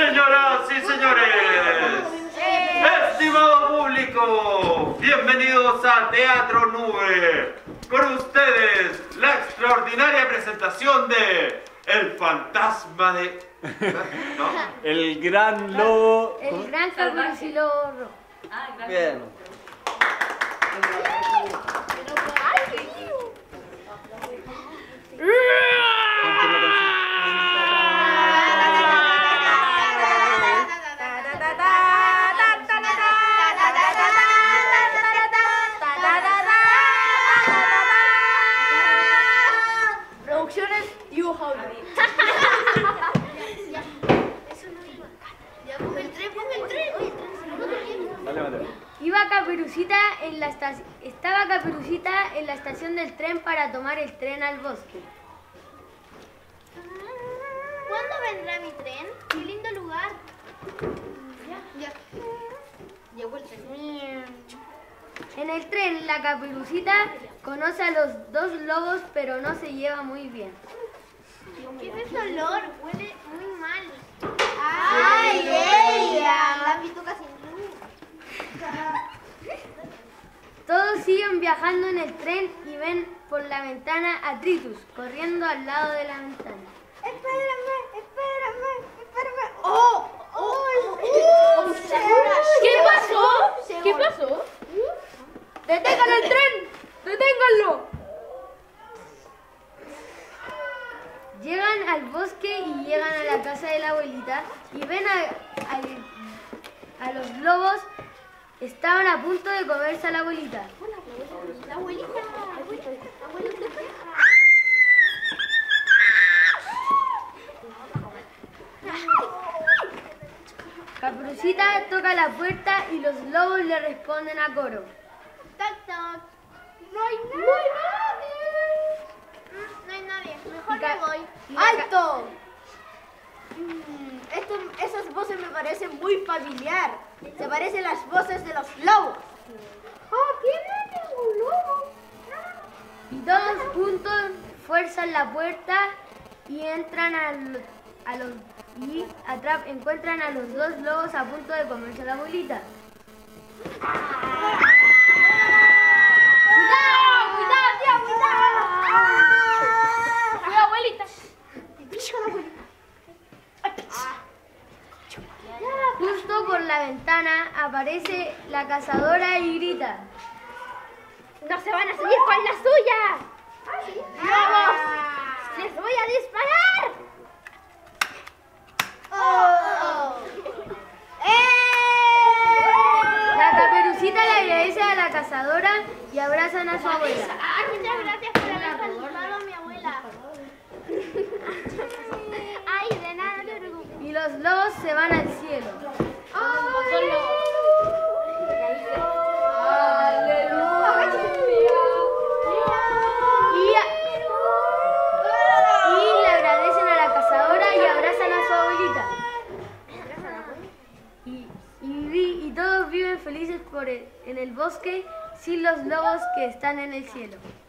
Señoras y señores, estimado público, bienvenidos a Teatro Nube. Con ustedes, la extraordinaria presentación de El Fantasma de... ¿No? El Gran Lobo... El Gran Caperucita Rojo. Bien. Producciones You Have Ya ponme el tren, ponme el tren. Dale, Mateo. Estaba Caperucita en la estación del tren para tomar el tren al bosque. ¿Cuándo vendrá mi tren? Qué lindo lugar. Ya. Llegó el tren. En el tren, la Caperucita conoce a los dos lobos, pero no se lleva muy bien. ¿Qué es ese olor? Huele muy mal. ¡Ay, ella! La pituca sin luz. Todos siguen viajando en el tren y ven por la ventana a Tritus corriendo al lado de la ventana. Espérame. ¡Oh! ¿Qué pasó? ¿Qué pasó? ¡Detengan el tren! ¡Deténganlo! Llegan al bosque y llegan a la casa de la abuelita y ven a los lobos. Estaban a punto de comerse a la abuelita. La abuelita. Caperucita toca la puerta y los lobos le responden a coro. Toc, toc. No hay nadie. Mejor me voy. ¡Alto! Esas voces me parecen muy familiar. Se parecen las voces de los lobos. ¿Quién es un lobo? Y todos juntos fuerzan la puerta y entran encuentran a los dos lobos a punto de comerse a la abuelita. ¡Cuidado, tía! ¡Cuidado, abuelita! Justo por la ventana aparece la cazadora y grita. ¡No se van a seguir con la suya! ¡Vamos! ¡Les voy a disparar! La Caperucita le agradece a la cazadora y abrazan a su abuela. Muchas gracias por haber salvado a mi abuela. Ay, de nada, no te preocupes. Y los lobos se van al cielo. Y le agradecen a la cazadora y abrazan a su abuelita. Y todos viven felices en el bosque sin los lobos que están en el cielo.